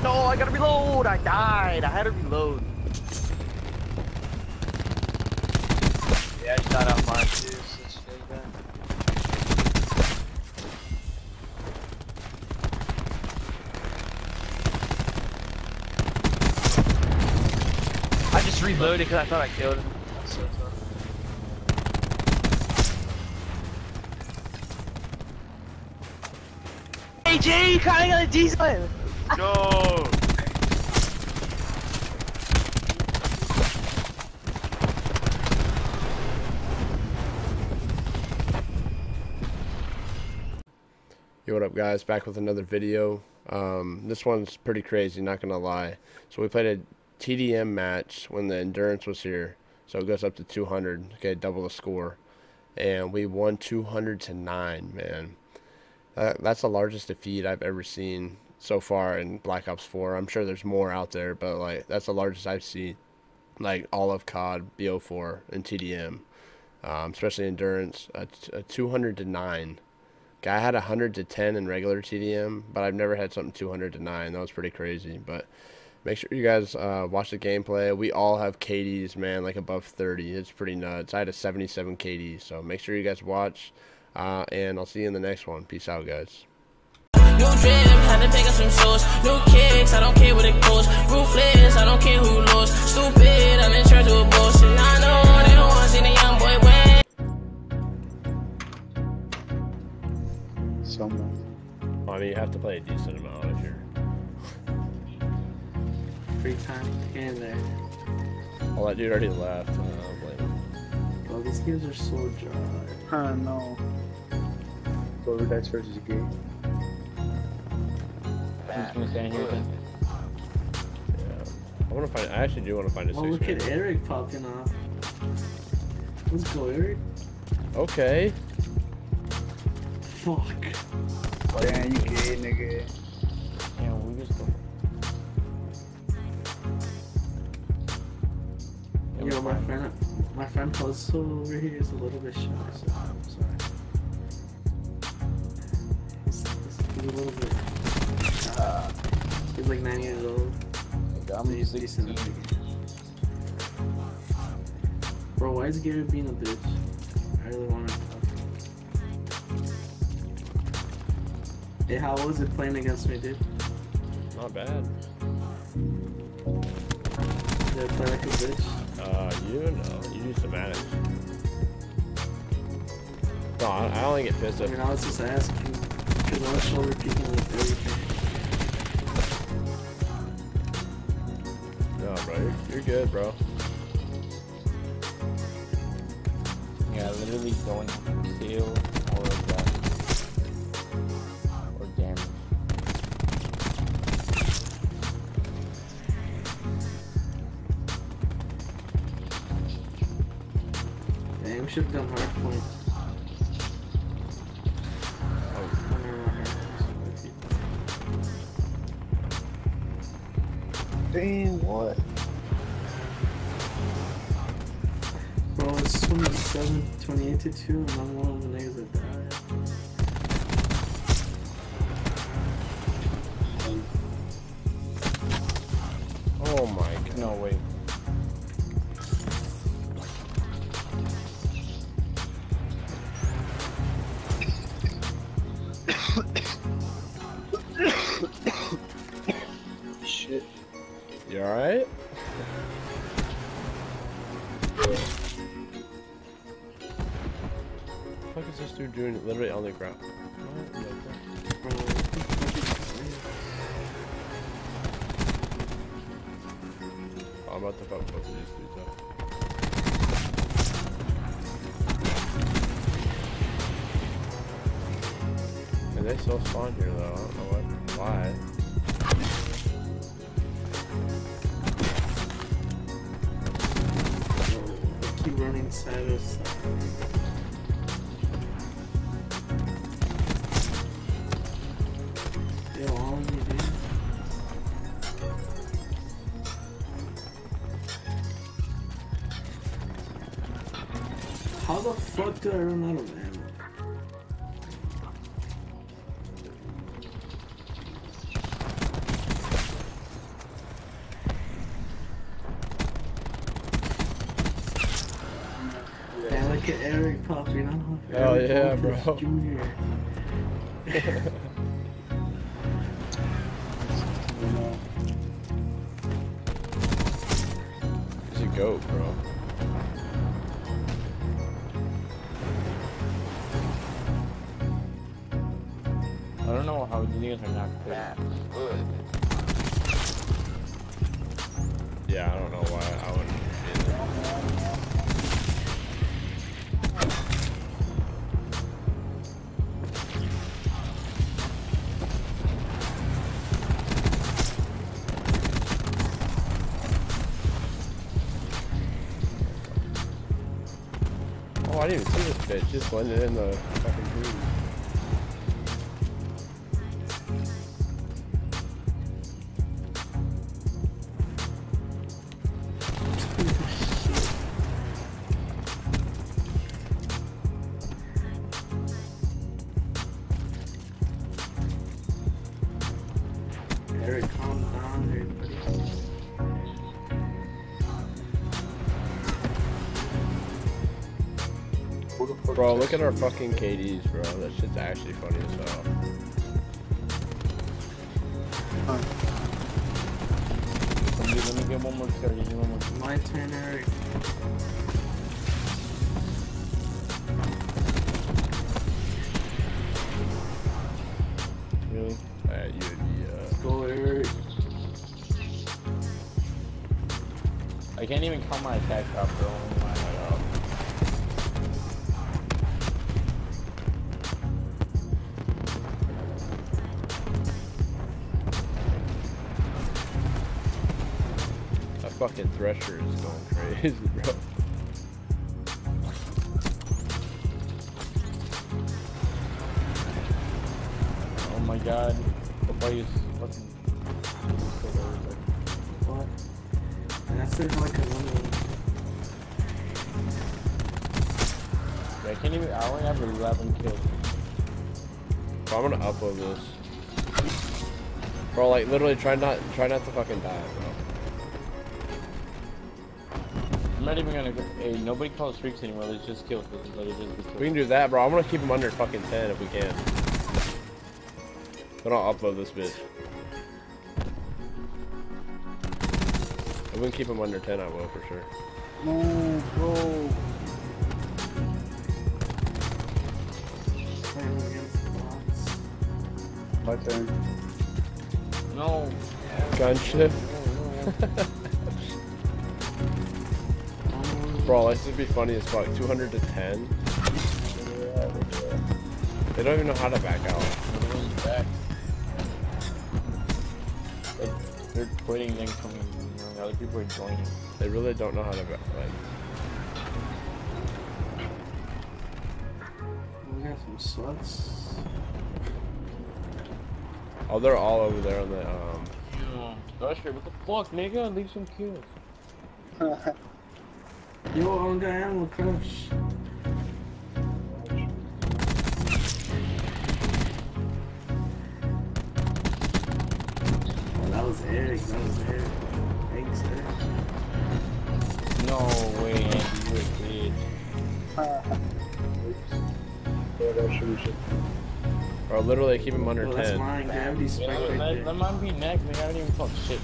No, I gotta reload. I died. I had to reload. Yeah, I just died out mine too. So it's really bad. I just reloaded because I thought I killed him. That's so tough. Hey Jay, you kinda got a diesel. No. Yo, what up guys, back with another video. This one's pretty crazy, not gonna lie. So we played a TDM match when the endurance was here, so it goes up to 200, okay, double the score, and we won 200 to 9, man. That's the largest defeat I've ever seen so far in Black Ops 4. I'm sure there's more out there, but like that's the largest I've seen, like all of COD BO4 and TDM, especially endurance. A 200 to 9. I had 100 to 10 in regular TDM, but I've never had something 200 to 9. That was pretty crazy. But make sure you guys watch the gameplay. We all have KDs, man, like above 30. It's pretty nuts. I had a 77 KD, so make sure you guys watch. And I'll see you in the next one. Peace out, guys. New drip, had to pick up some shoes. New kicks, I don't care what it goes. Ruthless, I don't care who lose. Stupid, I'm in charge of a bullshit. I know they don't want to see the young boy win. Someone. I mean, you have to play a decent amount if you're. Free time in there. Oh, that dude already left. I don't blame him. Bro, these games are so dry. No. Clover Dice versus Gate. Bad. I'm just gonna stand here then. Yeah. I want to find. I actually do want to find a. Oh, look at Eric popping off. Let's go, Eric. Okay. Fuck. Damn, you gay, nigga. Yeah, we just go. Yo, my friend Puzzle over here is a little bit shy, so I'm sorry. He's a little bit. He's like 9 years old. I'm He's decent. Bro, why is Gary being a bitch? I really want to talk. Hey, how was it playing against me, dude? Not bad. Did I play like a bitch? You know, you do some manage. No, I only get pissed I at. mean, I was just asking, because I was shoulder peeking with everything. No, bro, you're good, bro. Yeah, literally going kill or death. Or damage. Damn, we should have done hard point. Dang, what? Bro, it's 28 to 2, and I'm one of the niggas that died. Oh my god. No, wait. Shit. You alright? What the fuck is this dude doing literally on the ground? Oh, I'm about to fuck both of these dudes up. And they still spawn here though, I don't know why. Keep running side of side. Yo, all of you, dude. How the fuck did I run out of ammo? popping off. Hell Eric yeah, Walters bro. Jr. He's a goat, bro. I don't know how you guys are not good. Yeah, I don't know why I wouldn't either. Oh, I didn't even see this bitch. Just blended in the fucking green. Eric, calm down, everybody. Bro, look at our fucking KDs, bro. That shit's actually funny as hell. Let me get one more kill. Give me one more kill. My turn, Eric. Really? Go, Eric. I can't even count my attack up, bro. Oh my God. That fucking Thresher is going crazy, bro. Oh my God. The fight is fucking. What? And I still have like a little. Yeah, I can't even. I only have 11 kills. Bro, I'm gonna upload this. Bro, like literally try not to fucking die, bro. I'm not even gonna go. Hey, nobody calls streaks anymore. Let's just kill. Let it just be killed. We can do that, bro. I'm gonna keep him under fucking 10 if we can. Then I'll upload this bitch. If we can keep him under 10, I will for sure. No, bro. My turn. No. Gunship. Bro, this would be funny as fuck. 200 to 10. They don't even know how to back out. Back. They're quitting then coming. You know, other people are joining. They really don't know how to back. Like, We got some sluts. oh, they're all over there on the Usher, what the fuck, nigga? Leave some kills. Yo, I don't got ammo, crush. Oh, that was Eric. That was Eric. Thanks, Eric. No way, Andy, you're a bitch. Bro, literally keep him under Oh, that's 10. mine. Gravity spike right Let there. mine be next, nigga. I don't even talk shit.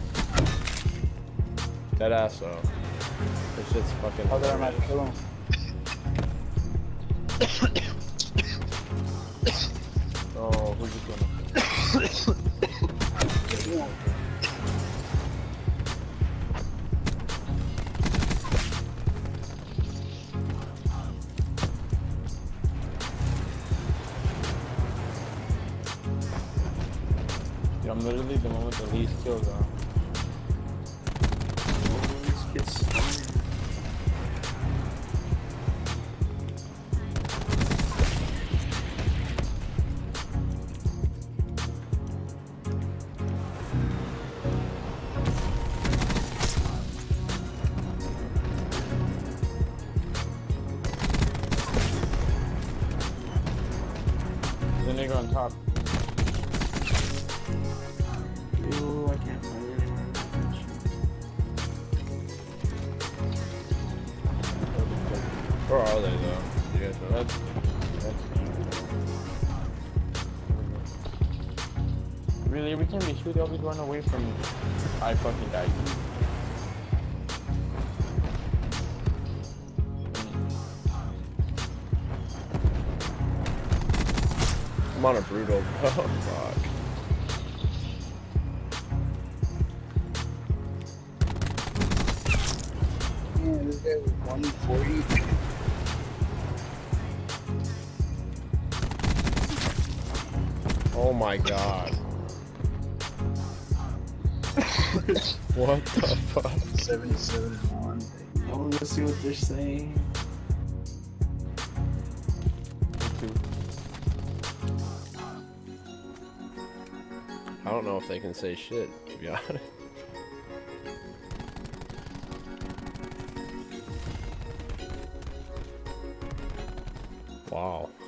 Dead ass though. This shit's fucking. How did I not kill him? Oh, who's just gonna? I'm literally the one with the least kills on. Let's get started. The nigga on top. Yo, I can't find anyone. Where are they though? you guys know. That's really, every time they shoot, they always run away from me. I fucking died. I'm on a brutal. Oh, fuck. Yeah, this guy was 140. Oh my god. What the fuck? 77 and 1. Oh, let's see what they're saying. I don't know if they can say shit, to be honest. Wow.